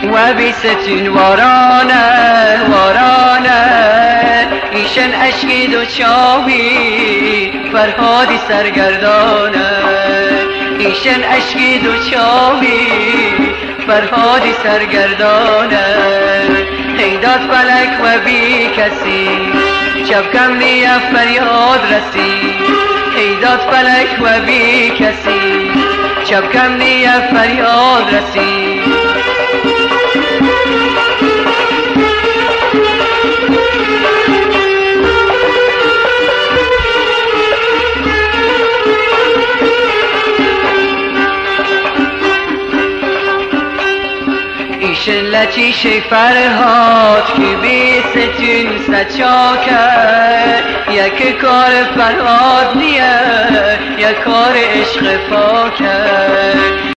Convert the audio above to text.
و بی ستون وارانه ایشن اشکی دو چاوی فرهادی سرگردانه ایشن اشکی دو چاوی فرهادی سرگردانه هیداد فلک و بی کسی شبکم نیا فریاد رسی هیداد فلک و بی کسی شبکم نیا فریاد رسی ایشن لچیش فرهاد که بی ستون سچاکر یک کار فرهاد نیه یک کار عشق فاکر